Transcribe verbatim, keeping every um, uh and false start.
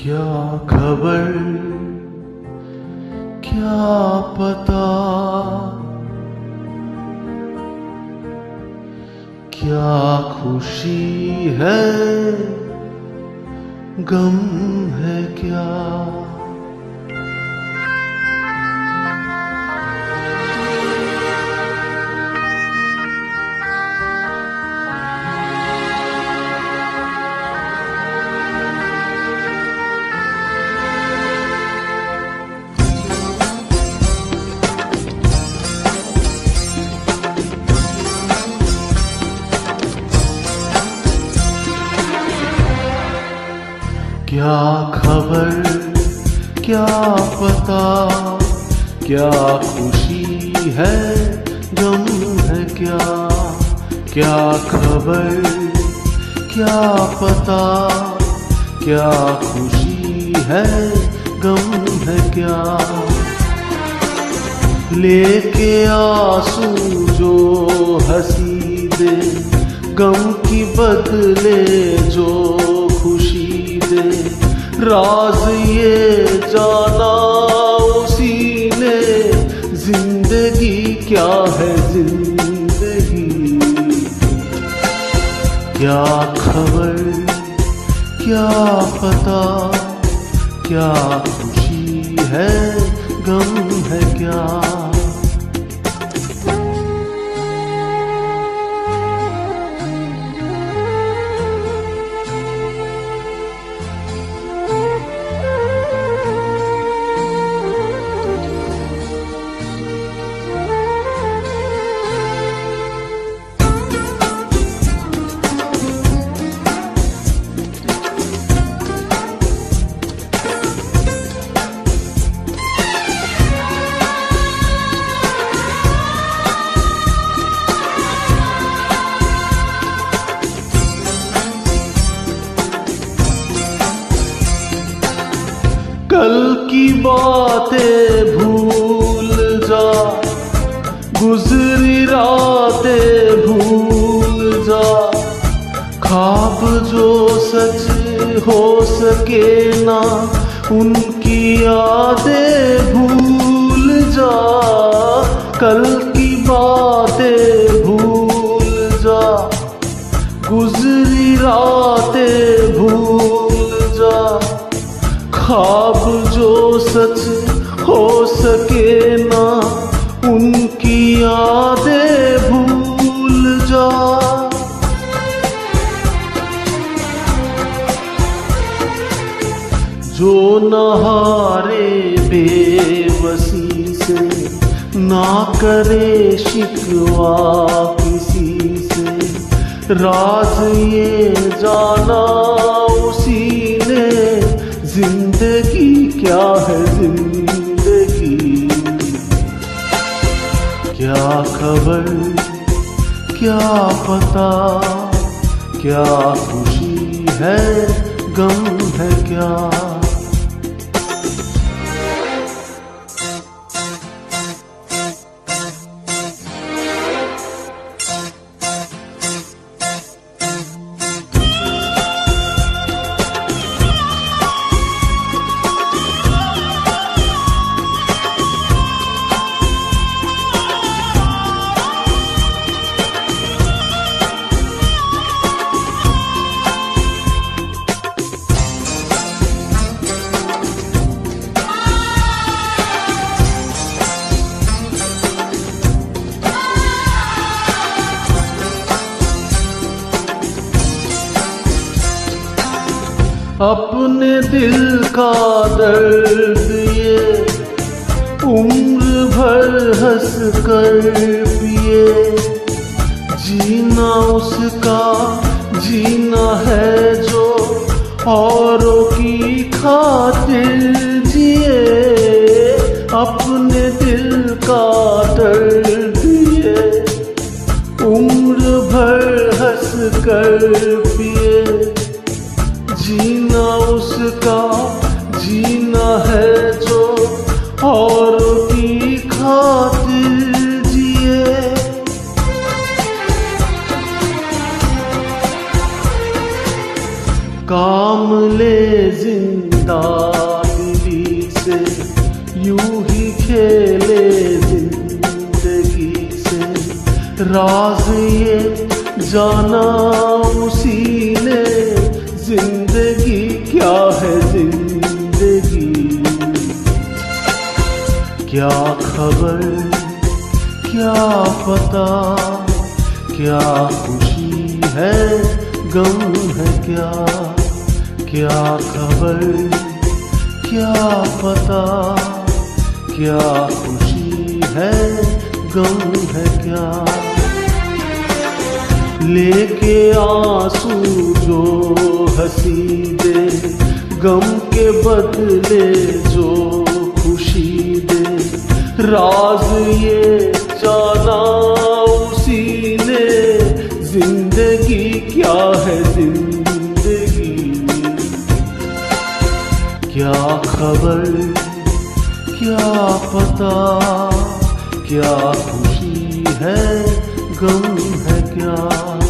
क्या खबर क्या पता, क्या खुशी है गम है क्या। क्या खबर क्या पता, क्या खुशी है गम है क्या। क्या खबर क्या पता, क्या खुशी है गम है क्या। लेके आंसू जो हंसी दे, गम की बदले जो खुशी दे। राज ये जाना उसी ने, जिंदगी क्या है जिंदगी। क्या खबर क्या पता, क्या खुशी है गम है क्या। कल की बातें भूल जा, गुजरी रातें भूल जा। ख्वाब जो सच हो सके ना, उनकी यादें भूल जा। कल की बातें भूल जा, गुजरी रातें भूल जा। ख्वाब जो सच हो सके ना, उनकी यादें भूल जा। जो न हारे बेबसी से, ना करे शिकवा किसी से। राज ये जाना उसी ने, जिंदगी क्या है जिंदगी। क्या खबर क्या पता, क्या खुशी है गम है क्या। अपने दिल का दर्द ये उम्र भर हंस कर पिए। जीना उसका जीना है जो औरों की खातिर जिए। अपने दिल का दर्द ये उम्र भर हंस कर पिए। जीना उसका जीना है जो औरों की खातिर जिए। काम ले जिंदा दिली से, यूं ही खेले जिंदगी से। राज ये जाना उसी ने, जिंदगी क्या है जिंदगी। क्या खबर क्या पता, क्या खुशी है गम है क्या। क्या खबर क्या पता, क्या खुशी है गम है क्या। लेके आंसू जो हंसी दे, गम के बदले जो खुशी दे। राज ये जाना उसी ने, जिंदगी क्या है जिंदगी। क्या खबर क्या पता, क्या खुशी है गम है क्या।